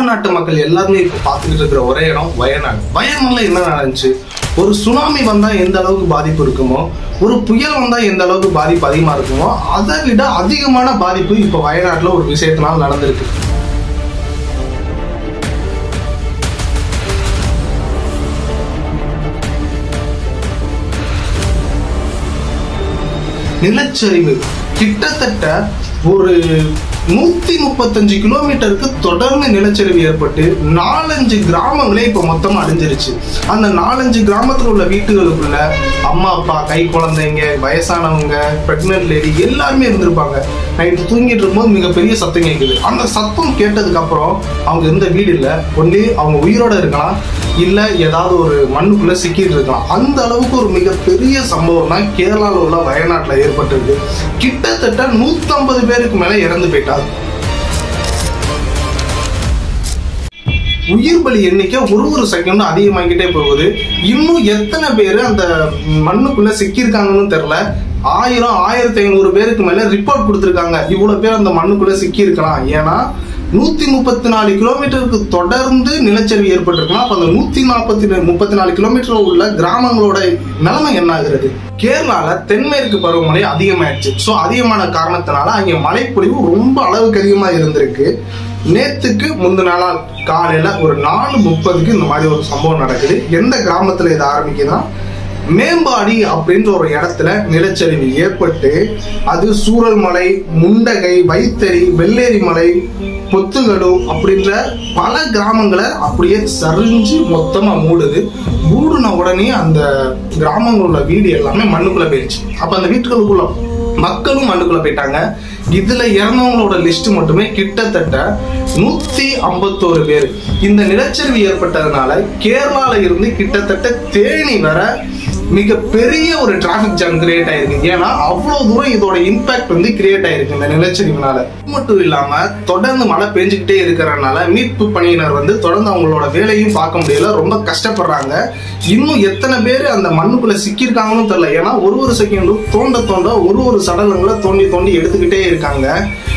தமிழ்நாட்டு மக்கள் எல்லாருமே இப்போ பார்த்துக்கிட்டு இருக்கிற ஒரே இடம் வயநாடு. வயநாடுல என்ன நடந்துச்சு? ஒரு சுனாமி வந்தா எந்த அளவுக்கு பாதிப்பு இருக்குமோ, ஒரு புயல் வந்தா எந்த அளவுக்கு பாதிப்பு அதிகமா இருக்குமோ, அதை விட அதிகமான பாதிப்பு இப்போ வயநாட்டுல ஒரு விஷயத்தினால் நடந்திருக்கு. நிலச்சரிவு கிட்டத்தட்ட ஒரு 135 கிலோமீட்டருக்கு தொடர்ந்து நிலச்சரிவு ஏற்பட்டு 4-5 கிராமங்களே இப்ப மொத்தமா அழிஞ்சிருச்சு. அந்த 4-5 கிராமத்துல உள்ள வீட்டுகளுக்குள்ள அம்மா அப்பா, கை குழந்தைங்க, வயசானவங்க, பிரெக்னன்ட் லேடி எல்லாருமே இருந்திருப்பாங்க. நைட்டு தூங்கிட்டு இருக்கும்போது மிகப்பெரிய சத்தம் கேட்குது. அந்த சத்தம் கேட்டதுக்கு அப்புறம் அவங்க இருந்த வீடு இல்லை, ஒன்று அவங்க உயிரோட இருக்கலாம், இல்ல ஏதாவது ஒரு மண்ணுக்குள்ள சிக்கிட்டு இருக்கலாம். அந்த அளவுக்கு ஒரு மிகப்பெரிய சம்பவம் தான் கேரளாவில் உள்ள வயநாட்டில் ஏற்பட்டிருக்கு. கிட்டத்தட்ட 150 பேருக்கு மேல இறந்து போயிட்டாங்க. உயிர் பலி எண்ணிக்கை ஒரு செகண்டும் அதிகமாகிட்டே போகுது. இன்னும் எத்தனை பேரு அந்த மண்ணுக்குள்ள சிக்கியிருக்காங்கன்னு தெரியல. 1000-1500 பேருக்கு மேல ரிப்போர்ட் கொடுத்திருக்காங்க. இவ்வளவு பேர் அந்த மண்ணுக்குள்ள சிக்கி இருக்கலாம். ஏன்னா 134 கிலோமீட்டருக்கு தொடர்ந்து நிலச்சரிவு ஏற்பட்டிருக்கலாம். அப்ப அந்த 134 கிலோமீட்டர் உள்ள கிராமங்களோட நிலைமை என்ன ஆகுறது? கேரளால தென்மேற்கு பருவமழை அதிகமாயிடுச்சு. ஸோ அதிகமான காரணத்தினால அங்கே மழைப்பொழிவு ரொம்ப அளவுக்கு அதிகமா இருந்திருக்கு. நேத்துக்கு முந்தின நாள் காலையில ஒரு 4:30க்கு இந்த மாதிரி ஒரு சம்பவம் நடக்குது. எந்த கிராமத்துல இது ஆரம்பிக்குதுன்னா, மேம்பாடி அப்படின்ற ஒரு இடத்துல நிலச்சரிவு ஏற்பட்டு அது சூரல்மலை, முண்டகை, வைத்தறி, வெள்ளேரி மலை, பொத்துகடு அப்படின்ற பல கிராமங்களை அப்படியே சரிஞ்சு மொத்தமா மூடுது. மூடுன உடனே அந்த கிராமங்களோட வீடு எல்லாமே மண்ணுக்குள்ள போயிடுச்சு. அப்ப அந்த வீட்டுகளுக்குள்ள மக்களும் மண்ணுக்குள்ள போயிட்டாங்க. இதுல இறந்தவங்களோட லிஸ்ட் மட்டுமே கிட்டத்தட்ட 151 பேர். இந்த நிலச்சரிவு ஏற்பட்டதுனால கேரளால இருந்து கிட்டத்தட்ட தேனி வர மிகப்பெரிய ஒரு டிராபிக் ஜாம் கிரியேட் ஆயிருக்கு. ஏன்னா அவ்வளவு தூரம் இதோட இம்பாக்ட் வந்து கிரியேட் ஆயிருக்கு இந்த நிலச்சரிவுனால. மட்டும் இல்லாம தொடர்ந்து மழை பெஞ்சுக்கிட்டே இருக்கிறதுனால மீட்பு பணியினர் வந்து தொடர்ந்து அவங்களோட வேலையும் பார்க்க முடியல, ரொம்ப கஷ்டப்படுறாங்க. இன்னும் எத்தனை பேர் அந்த மண்ணுக்குள்ள சிக்கியிருக்காங்கன்னு தெரியல. ஏன்னா ஒரு செகண்டும் தோண்ட ஒரு சடலங்களை தோண்டி எடுத்துக்கிட்டே இருக்காங்க.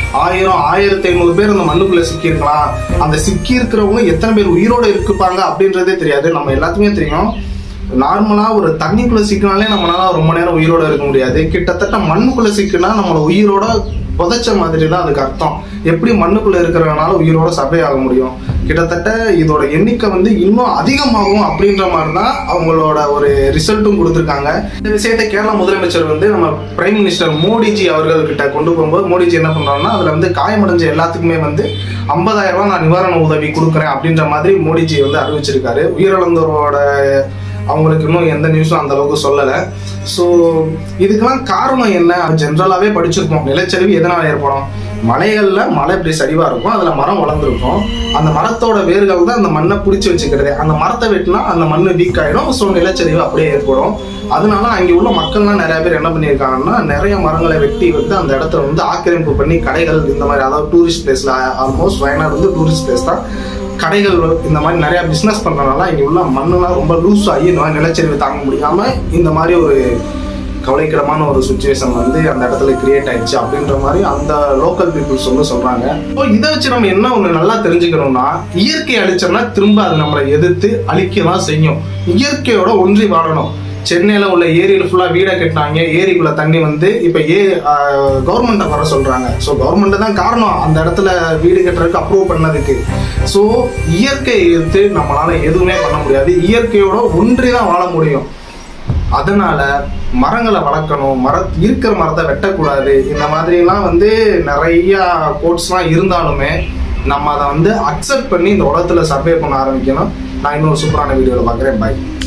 1000-1500 பேர் அந்த மண்ணுக்குள்ள சிக்கியிருக்கலாம். அந்த சிக்கி இருக்கிறவங்க எத்தனை பேர் உயிரோட இருப்பாங்க அப்படின்றதே தெரியாது. நம்ம எல்லாத்துக்குமே தெரியும், நார்மலா ஒரு தண்ணிக்குள்ள சிக்கினாலே நம்மளால ரொம்ப நேரம் உயிரோட இருக்க முடியாது. கிட்டத்தட்ட மண்ணுக்குள்ள சிக்கினா நம்மளோட உயிரோட புதைச்ச மாதிரி தான் அதுக்கு அர்த்தம். எப்படி மண்ணுக்குள்ள இருக்கிறதுனால உயிரோட சர்வே ஆக முடியும்? கிட்டத்தட்ட இதோட எண்ணிக்கை வந்து இன்னும் அதிகமாகும் அப்படின்ற மாதிரி தான் அவங்களோட ஒரு ரிசல்ட்டும் கொடுத்துருக்காங்க. இந்த விஷயத்தை கேரளா முதலமைச்சர் வந்து நம்ம பிரைம் மினிஸ்டர் மோடிஜி அவர்கள்கிட்ட கொண்டு போகும்போது மோடிஜி என்ன பண்றாங்கன்னா, அதுல வந்து காயமடைஞ்ச எல்லாத்துக்குமே வந்து 50,000 ரூபாய் நான் நிவாரண உதவி கொடுக்குறேன் அப்படின்ற மாதிரி மோடிஜி வந்து அறிவிச்சிருக்காரு. உயிரிழந்தவரோட அவங்களுக்கு இன்னும் எந்த நியூஸும் அந்த அளவுக்கு சொல்லலை. ஸோ இதுக்கெல்லாம் காரணம் என்ன? ஜென்ரலாகவே படிச்சிருக்கோம், நிலச்சரிவு எதனால் ஏற்படும்? மலைகளில் மலை இப்படி சரிவாக இருக்கும், அதில் மரம் வளர்ந்துருக்கும். அந்த மரத்தோட வேர்கள் தான் அந்த மண்ணை பிடிச்சி வச்சுக்கிறது. அந்த மரத்தை வெட்டினா அந்த மண் வீக் ஆகிடும். ஸோ நிலச்சரிவு அப்படியே ஏற்படும். அதனால அங்கே உள்ள மக்கள்லாம் நிறைய பேர் என்ன பண்ணியிருக்காங்கன்னா, நிறைய மரங்களை வெட்டி வந்து அந்த இடத்துல வந்து ஆக்கிரமிப்பு பண்ணி கடைகள் இந்த மாதிரி, அதாவது டூரிஸ்ட் பிளேஸ்ல, ஆல்மோஸ்ட் வயநாடு வந்து டூரிஸ்ட் பிளேஸ் தான், கடைகள் இந்த மாதிரி நிறைய பிசினஸ் பண்றதுனால இங்க உள்ள மண்ணுலாம் ரொம்ப லூஸ் ஆகி நிலச்சரிவு தாங்க முடியாம இந்த மாதிரி ஒரு கவலைக்கிடமான ஒரு சுச்சுவேஷன் வந்து அந்த இடத்துல கிரியேட் ஆயிடுச்சு அப்படின்ற மாதிரி அந்த லோக்கல் பீப்புள்ஸ் வந்து சொல்றாங்க. ஸோ இதை வச்சு நம்ம என்ன ஒண்ணு நல்லா தெரிஞ்சுக்கணும்னா, இயற்கை அழிச்சோம்னா திரும்ப அது நம்மளை எதிர்த்து அழிக்கதான் செய்யும். இயற்கையோட ஒன்றி வாழணும். சென்னையில உள்ள ஏரியில ஃபுல்லா வீடை கட்டினாங்க. ஏரிக்குள்ள தண்ணி வந்து இப்ப கவர்மெண்ட்டை வர சொல்றாங்க. ஸோ கவர்மெண்ட் தான் காரணம் அந்த இடத்துல வீடு கட்டுறதுக்கு அப்ரூவ் பண்ணதுக்கு. ஸோ இயற்கையை எதிர்த்து நம்மளால எதுவுமே பண்ண முடியாது. இயற்கையோட ஒன்றி தான் வாழ முடியும். அதனால மரங்களை வளர்க்கணும், இருக்கிற மரத்தை வெட்டக்கூடாது. இந்த மாதிரிலாம் வந்து நிறைய கோட்ஸ்லாம் இருந்தாலுமே நம்ம அதை வந்து அக்செப்ட் பண்ணி இந்த உலகத்துல சர்வே பண்ண ஆரம்பிக்கணும். நான் இன்னொரு சூப்பரான வீடியோவில் பார்க்குறேன். பாய்.